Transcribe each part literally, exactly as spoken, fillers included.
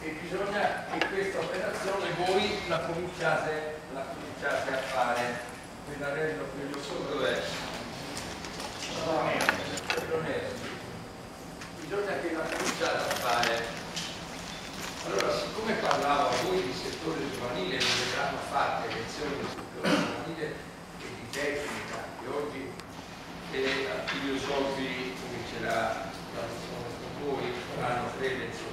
e bisogna che questa operazione voi la cominciate, la cominciate a fare. Quell'anello, quello sopra dov'è? Quello nero. Bisogna che la cominciate a fare. Allora, siccome parlavo a voi di settore giovanile, mi verranno fatte lezioni di settore giovanile e di tecnica, che oggi che Attilio Solvi comincerà la lezione con voi, faranno tre lezioni.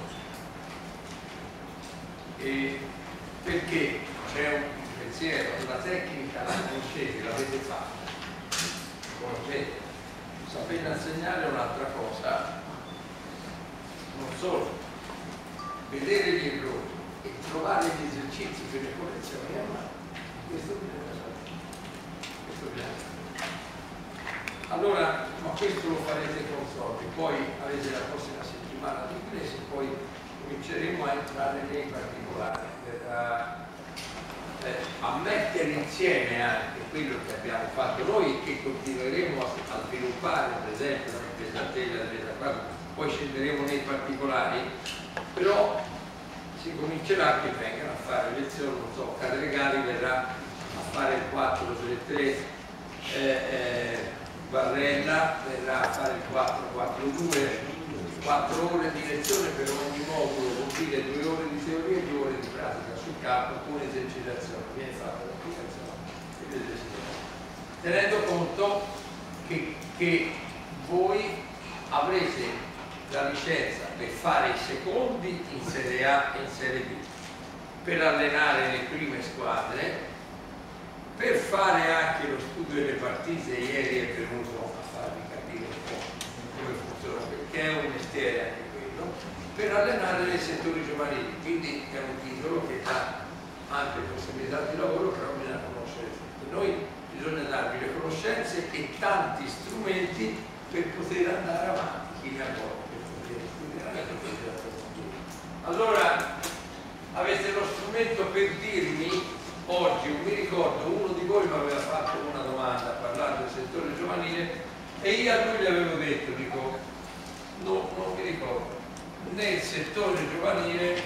E perché c'è un pensiero, una tecnica, la conoscete, l'avete fatta, conoscete, sapete insegnare un'altra cosa, non solo vedere gli errori e trovare gli esercizi per le correzioni a mano, questo bisogna sapere, questo bisogna sapere. Allora, ma questo lo farete con soldi, poi avete la prossima settimana di inglese, poi cominceremo a entrare nei particolari per uh, eh, a mettere insieme anche quello che abbiamo fatto noi e che continueremo a, a sviluppare, per esempio la pesantella della quale poi scenderemo nei particolari, però si comincerà che vengano a fare lezioni, non so, Cadregali verrà a fare il quattro tre tre, eh, eh, Barrella verrà a fare il quattro quattro due, quattro ore di lezione per ogni modulo, vuol dire due ore di teoria e due ore di pratica sul campo con esercitazione, viene fatta l'applicazione e l'esercitazione. Tenendo conto che, che voi avrete la licenza per fare i secondi in Serie A e in Serie B, per allenare le prime squadre, per fare anche lo studio delle partite. Ieri è venuto a farvi capire un po' come funziona, perché è un mestiere anche quello, per allenare nei settori giovanili, quindi è un titolo che dà ampie possibilità di lavoro, però bisogna conoscere tutto. Noi bisogna darvi le conoscenze e tanti strumenti per poter andare avanti, chi ne ha voglia. Allora avete lo strumento per dirmi oggi, non mi ricordo, uno di voi mi aveva fatto una domanda parlando del settore giovanile e io a lui gli avevo detto, dico, no, non mi ricordo, nel settore giovanile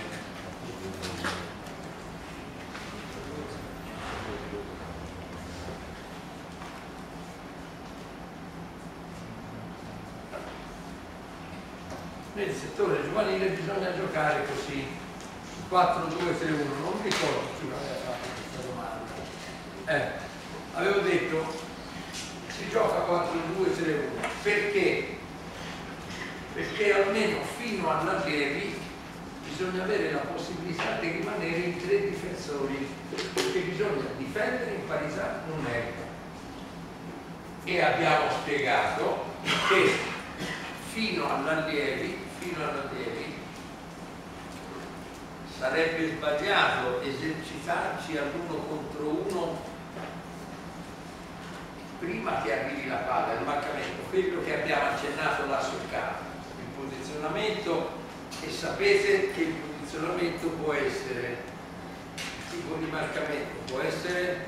nel settore giovanile bisogna giocare così, quattro due tre uno, non mi ricordo chi mi aveva fatto questa domanda. Eh, avevo detto si gioca quattro due tre uno, perché? Perché almeno fino all'allievi bisogna avere la possibilità di rimanere in tre difensori, perché bisogna difendere in parità numerica. E abbiamo spiegato che fino all'allievi fino all'allievi sarebbe sbagliato esercitarci all'uno contro uno prima che arrivi la palla, il marcamento, quello che abbiamo accennato là sul campo, il posizionamento, e sapete che il posizionamento può essere, il tipo di marcamento può essere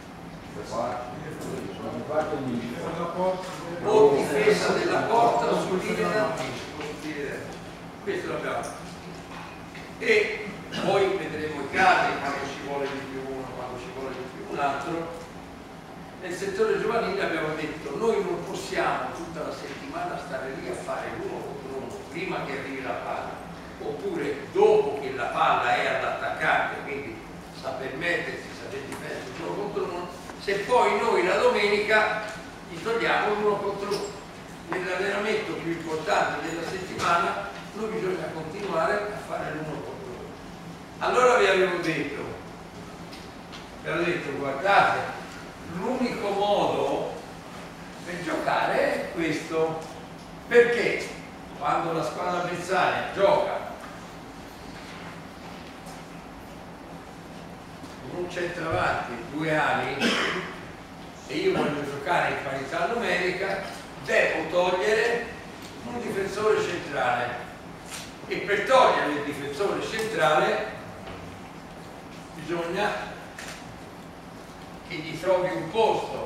o difesa della porta o sul linea, questo l'abbiamo, e poi vedremo i casi quando ci vuole di più uno, quando ci vuole di più un altro. Nel settore giovanile abbiamo detto noi non possiamo tutta la settimana stare lì a fare l'uno contro uno prima che arrivi la palla, oppure dopo che la palla è all'attaccante, quindi sa permettersi, sapete difendere l'uno contro uno, se poi noi la domenica gli togliamo l'uno contro uno. Nell'allenamento più importante della settimana noi bisogna continuare a fare l'uno contro uno. Allora vi avevo detto, vi avevo detto, guardate, l'unico modo per giocare è questo, perché quando la squadra avversaria gioca con un centravanti, due ali, e io voglio giocare in parità numerica, devo togliere un difensore centrale, e per togliere il difensore centrale bisogna che gli trovi un posto,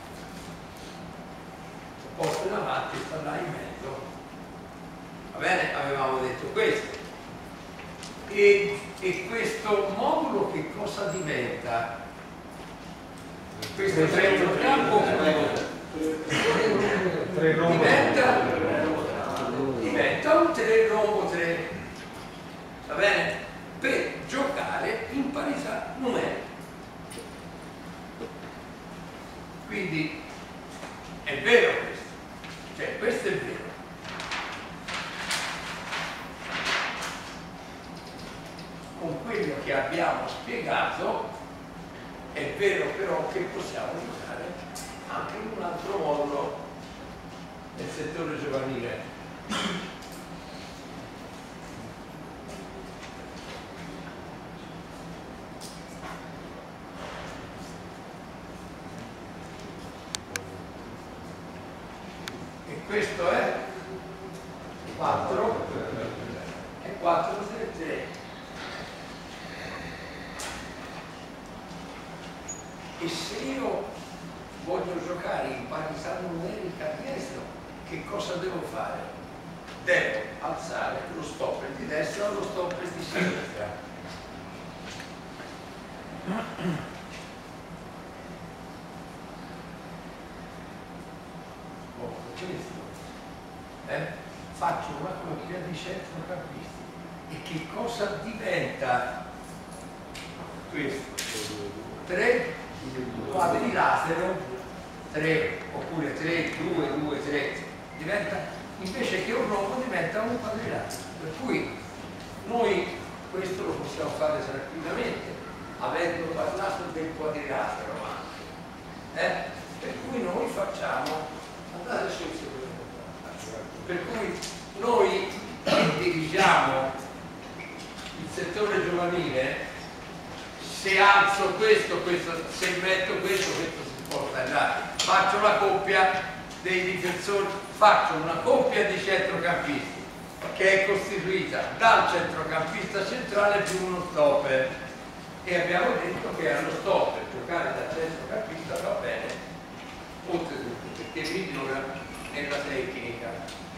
un posto davanti e sta là in mezzo, va bene? Avevamo detto questo, e, e questo modulo che cosa diventa? Questo centrocampo diventa, diventa un tre rombo tre, va bene? Per giocare in parità numerica. Quindi è vero questo, cioè questo è vero. Con quello che abbiamo spiegato è vero però che possiamo giocare anche in un altro modo nel settore giovanile. E questo è quattro e quattro tre tre. E se io voglio giocare in parità numerica a destra, che cosa devo fare? Devo alzare lo stopper di destra allo stopper di sinistra. Oh, questo. Eh? Faccio una coppia di centrocampisti. E che cosa diventa questo? tre quadrilatero, tre oppure tre, due, due, tre, diventa, invece che un rombo diventa un quadrilatero. Per cui noi questo lo possiamo fare tranquillamente, avendo parlato del quadrilatero anche. Eh? Per cui noi facciamo, andate sul secondo, per cui noi che dirigiamo il settore giovanile, se alzo questo, questo, se metto questo, questo si può tagliare. Faccio la coppia dei difensori, faccio una coppia di centrocampisti che è costituita dal centrocampista centrale più uno stopper. E abbiamo detto che allo stopper giocare da centrocampista va bene, oltretutto, perché migliora nella tecnica.